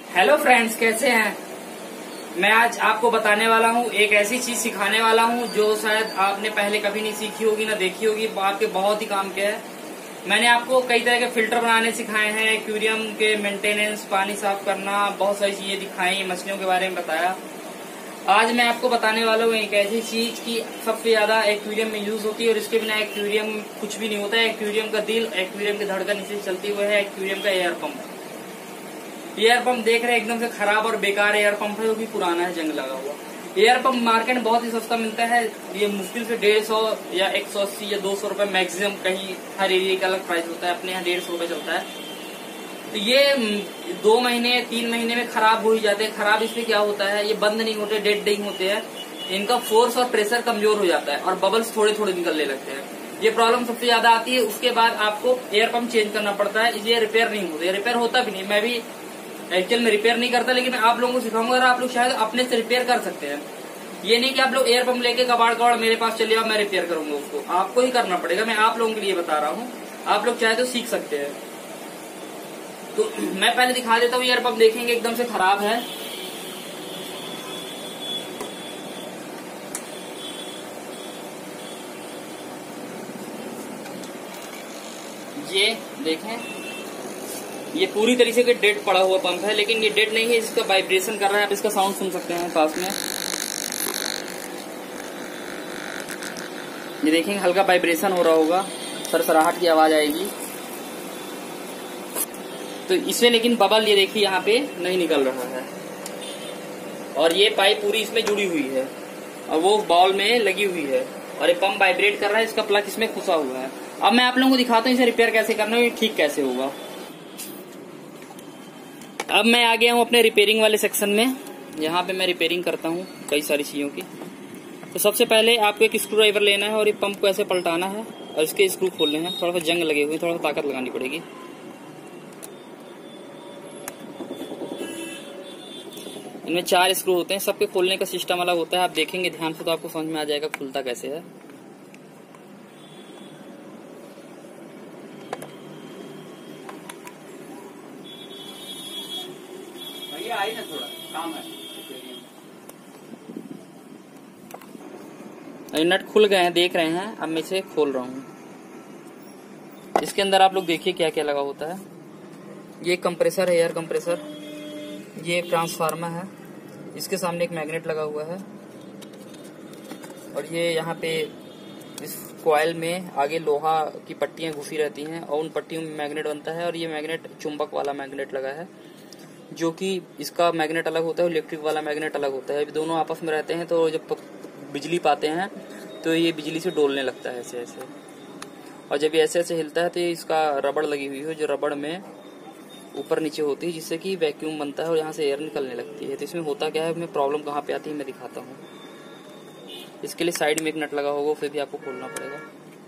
Hello friends, कैसे हैं। मैं आज आपको बताने वाला हूँ, एक ऐसी चीज सिखाने वाला हूँ जो शायद आपने पहले कभी नहीं सीखी होगी ना देखी होगी, आपके बहुत ही काम के है। मैंने आपको कई तरह के फिल्टर बनाने सिखाए हैं, एक्वेरियम के मेंटेनेंस, पानी साफ करना, बहुत सारी चीजें दिखाई, मछलियों के बारे में बताया। आज मैं आपको बताने वाला हूँ एक ऐसी चीज की सबसे ज्यादा एक्वेरियम में यूज होती है और इसके बिना एक्वेरियम कुछ भी नहीं होता है। एक्वेरियम का दिल, एक्वेरियम की धड़कन इसे चलती हुई है एक्वेरियम का एयर पंप। एयर पंप देख रहे हैं एकदम से खराब और बेकार एयर पंप है, जो कि पुराना है, जंग लगा हुआ। एयर पंप मार्केट में बहुत ही सस्ता मिलता है। ये मुश्किल से 150 या 180 या 200 रुपए मैक्सिमम, कहीं हर एरिया का अलग प्राइस होता है। अपने यहाँ 150 रुपए चलता है। तो ये 2 महीने 3 महीने में खराब हो ही जाते हैं। खराब इसलिए क्या होता है, ये बंद नहीं होते, डेड नहीं होते हैं। इनका फोर्स और प्रेशर कमजोर हो जाता है और बबल्स थोड़े थोड़े निकलने लगते हैं। ये प्रॉब्लम सबसे ज्यादा आती है। उसके बाद आपको एयर पंप चेंज करना पड़ता है। ये रिपेयर नहीं होता, रिपेयर होता भी नहीं। मैं भी एक्चुअल में रिपेयर नहीं करता, लेकिन मैं आप लोगों को सिखाऊंगा और आप लोग शायद अपने से रिपेयर कर सकते हैं। ये नहीं कि आप लोग एयर पंप लेके कबाड़ कबाड़ मेरे पास चले आओ, मैं रिपेयर करूंगा उसको। आपको ही करना पड़ेगा। मैं आप लोगों के लिए बता रहा हूँ, आप लोग चाहे तो सीख सकते हैं। तो मैं पहले दिखा देता हूँ। एयर पंप देखेंगे एकदम से खराब है। ये देखें, ये पूरी तरीके से डेड पड़ा हुआ पंप है, लेकिन ये डेड नहीं है, इसका वाइब्रेशन कर रहा है। आप इसका साउंड सुन सकते हैं पास में। ये देखेंगे हल्का वाइब्रेशन हो रहा होगा, सरसराहट की आवाज आएगी। तो इसमें लेकिन बबल ये देखिए यहाँ पे नहीं निकल रहा है। और ये पाइप पूरी इसमें जुड़ी हुई है और वो बॉल में लगी हुई है और ये पंप वाइब्रेट कर रहा है। इसका प्लग इसमें खुसा हुआ है। अब मैं आप लोगों को दिखाता हूँ इसे रिपेयर कैसे करना है, ठीक कैसे होगा। अब मैं आ गया हूँ अपने रिपेयरिंग वाले सेक्शन में। यहाँ पे मैं रिपेयरिंग करता हूँ कई सारी चीजों की। तो सबसे पहले आपको एक स्क्रू ड्राइवर लेना है और ये पंप को ऐसे पलटाना है और इसके स्क्रू खोलने हैं। थोड़ा सा जंग लगे हुए, थोड़ा सा ताकत लगानी पड़ेगी। इनमें 4 स्क्रू होते हैं, सबके खोलने का सिस्टम अलग होता है। आप देखेंगे ध्यान से तो आपको समझ में आ जाएगा खुलता कैसे है। आई ना, थोड़ा काम है। नट खुल गए हैं, देख रहे हैं। अब मैं इसे खोल रहा हूँ। इसके अंदर आप लोग देखिए क्या क्या लगा होता है। ये कंप्रेसर है, एयर कंप्रेसर। ये एक ट्रांसफार्मर है, इसके सामने एक मैग्नेट लगा हुआ है। और ये यहाँ पे इस कॉइल में आगे लोहा की पट्टियां घुसी रहती हैं और उन पट्टियों में मैग्नेट बनता है। और ये मैग्नेट चुंबक वाला मैग्नेट लगा है, जो कि इसका मैग्नेट अलग होता है, इलेक्ट्रिक वाला मैग्नेट अलग होता है। दोनों आपस में रहते हैं तो जब बिजली पाते हैं तो ये बिजली से डोलने लगता है ऐसे ऐसे। और जब ये ऐसे ऐसे हिलता है तो ये इसका रबड़ लगी हुई है, जो रबड़ में ऊपर नीचे होती है, जिससे कि वैक्यूम बनता है और यहाँ से एयर निकलने लगती है। तो इसमें होता क्या है, इसमें प्रॉब्लम कहाँ पे आती है मैं दिखाता हूँ। इसके लिए साइड में एक नट लगा होगा, फिर भी आपको खोलना पड़ेगा।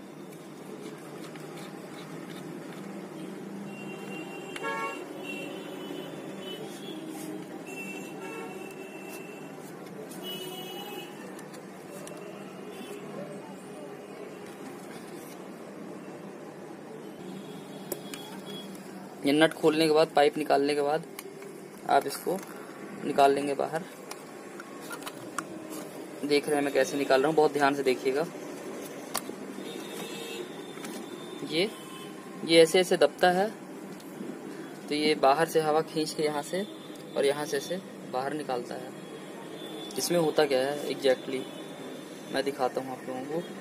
ये नट खोलने के बाद, पाइप निकालने के बाद आप इसको निकाल लेंगे बाहर। देख रहे हैं मैं कैसे निकाल रहा हूँ, बहुत ध्यान से देखिएगा। ये ऐसे ऐसे दबता है तो ये बाहर से हवा खींच के यहाँ से और यहाँ से ऐसे बाहर निकालता है। इसमें होता क्या है एग्जैक्टली मैं दिखाता हूँ आप लोगों को।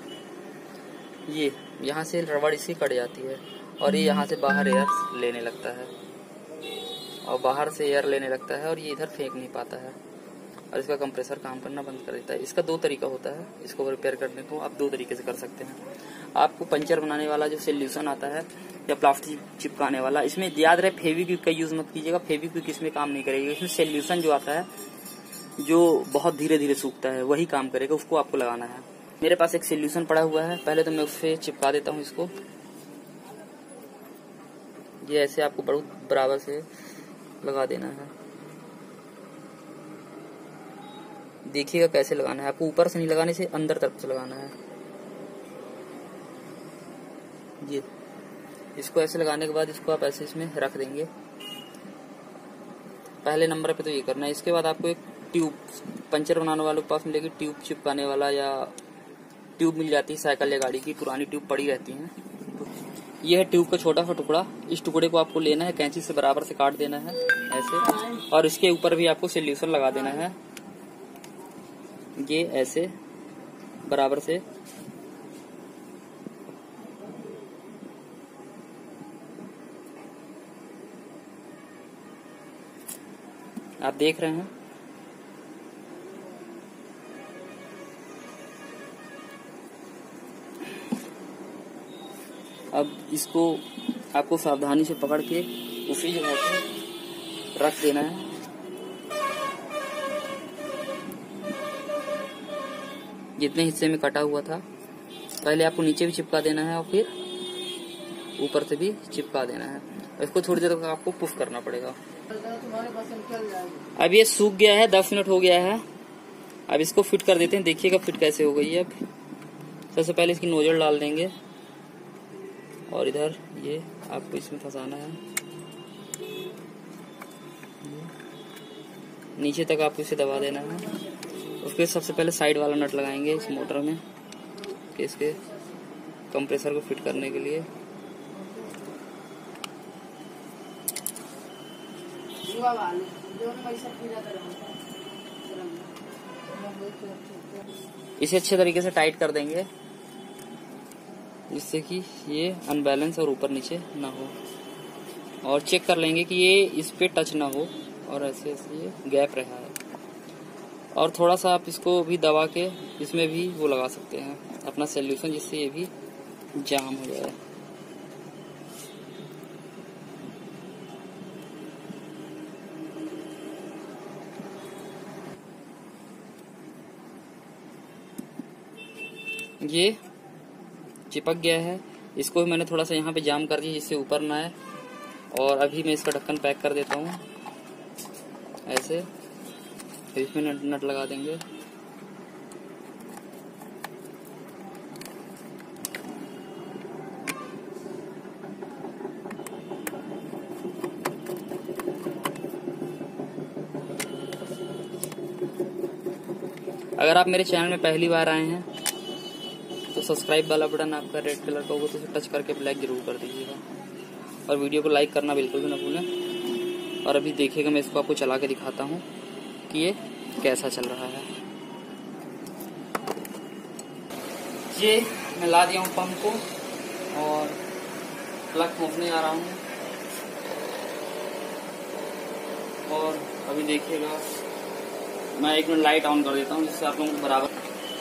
ये यहाँ से रबड़ इसकी कट जाती है और ये यहाँ से बाहर एयर लेने लगता है और बाहर से एयर लेने लगता है और ये इधर फेंक नहीं पाता है और इसका कंप्रेसर काम करना बंद कर देता है। इसका 2 तरीका होता है इसको रिपेयर करने को। आप 2 तरीके से कर सकते हैं। आपको पंचर बनाने वाला जो सोल्यूशन आता है या प्लास्टिक चिपकाने वाला, इसमें याद रहे फेविक्विक का यूज मत कीजिएगा। फेविक्विक इसमें काम नहीं करेगा। इसमें सोल्यूशन जो आता है जो बहुत धीरे धीरे सूखता है वही काम करेगा, उसको आपको लगाना है। मेरे पास एक सोल्यूशन पड़ा हुआ है, पहले तो मैं उससे चिपका देता हूँ इसको। ये ऐसे आपको बहुत बराबर से लगा देना है। देखिएगा कैसे लगाना है। आपको ऊपर से नहीं लगाने से अंदर तरफ से लगाना है। ये इसको ऐसे लगाने के बाद इसको आप ऐसे इसमें रख देंगे पहले नंबर पे तो ये करना है। इसके बाद आपको एक ट्यूब, पंचर बनाने वालों के पास मिलेगी ट्यूब चिपकाने वाला, या ट्यूब मिल जाती है साइकिल या गाड़ी की, पुरानी ट्यूब पड़ी रहती है। ये है ट्यूब का छोटा सा टुकड़ा। इस टुकड़े को आपको लेना है, कैंची से बराबर से काट देना है ऐसे, और इसके ऊपर भी आपको सोल्यूशन लगा देना है, ये ऐसे बराबर से। आप देख रहे हैं। अब इसको आपको सावधानी से पकड़ के उसी जगह पे रख देना है। जितने हिस्से में कटा हुआ था पहले आपको नीचे भी चिपका देना है और फिर ऊपर से भी चिपका देना है। इसको थोड़ी देर तक आपको पुश करना पड़ेगा। अब ये सूख गया है, 10 मिनट हो गया है। अब इसको फिट कर देते हैं, देखिएगा फिट कैसे हो गई है। अब सबसे पहले इसकी नोजल डाल देंगे और इधर ये आपको इसमें फंसाना है, नीचे तक आपको इसे दबा देना है। उसके सबसे पहले साइड वाला नट लगाएंगे इस मोटर में, कि इसके कंप्रेसर को फिट करने के लिए। इसे अच्छे तरीके से टाइट कर देंगे जिससे कि ये अनबैलेंस और ऊपर नीचे ना हो, और चेक कर लेंगे कि ये इस पे टच ना हो और ऐसे ऐसे ये गैप रहा है। और थोड़ा सा आप इसको भी दबा के इसमें भी वो लगा सकते हैं अपना सोल्यूशन, जिससे ये भी जाम हो जाए। ये चिपक गया है, इसको भी मैंने थोड़ा सा यहाँ पे जाम कर दिया जिससे ऊपर ना आए। और अभी मैं इसका ढक्कन पैक कर देता हूँ ऐसे, फिर इसमें नट लगा देंगे। अगर आप मेरे चैनल में पहली बार आए हैं तो सब्सक्राइब वाला बटन आपका रेड कलर का होगा, तो उसे टच करके ब्लैक जरूर कर दीजिएगा, और वीडियो को लाइक करना बिल्कुल भी ना भूलें। और अभी देखिएगा मैं इसको आपको चला के दिखाता हूँ कि ये कैसा चल रहा है। ये मैं ला दिया हूँ पंप को और प्लग फूंकने जा रहा हूँ। और अभी देखिएगा मैं 1 मिनट लाइट ऑन कर देता हूँ जिससे आप लोगों को बराबर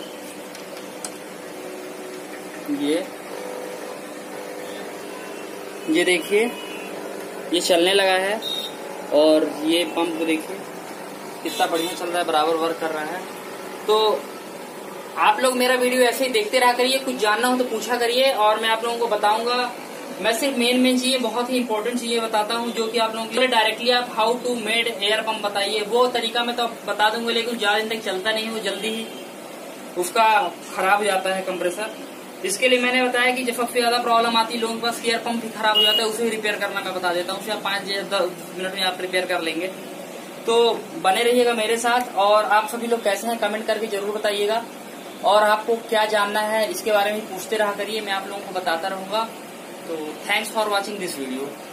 ये देखिए ये चलने लगा है। और ये पंप को देखिए कितना बढ़िया चल रहा है, बराबर वर्क कर रहा है। तो आप लोग मेरा वीडियो ऐसे ही देखते रहा करिए, कुछ जानना हो तो पूछा करिए और मैं आप लोगों को बताऊंगा। मैं सिर्फ मेन चीजें, बहुत ही इंपॉर्टेंट चीजें बताता हूं जो कि आप लोगों के लिए डायरेक्टली आप how to made air pump बताइए, वो तरीका मैं तो बता दूंगा, लेकिन ज्यादा दिन तक चलता नहीं, वो जल्दी ही उसका खराब हो जाता है कंप्रेसर। इसके लिए मैंने बताया कि जब सबसे ज्यादा प्रॉब्लम आती है लोगों के पास एयर पंप ही खराब हो जाता है, उसे रिपेयर करना मैं बता देता हूँ। उसे आप 5-10 मिनट में आप रिपेयर कर लेंगे। तो बने रहिएगा मेरे साथ, और आप सभी लोग कैसे हैं कमेंट करके जरूर बताइएगा। और आपको क्या जानना है इसके बारे में पूछते रहा करिए, मैं आप लोगों को बताता रहूंगा। तो thanks for watching this video.